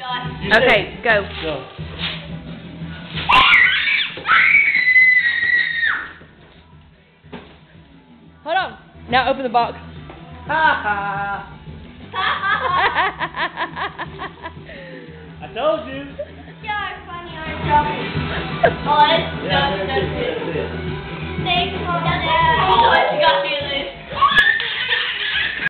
Okay, go. Go. Hold on. Now open the box. Ha ha! I told you. You're funny, aren't you? Oh, it's Yeah, just that's it. Thanks, Mom and Dad.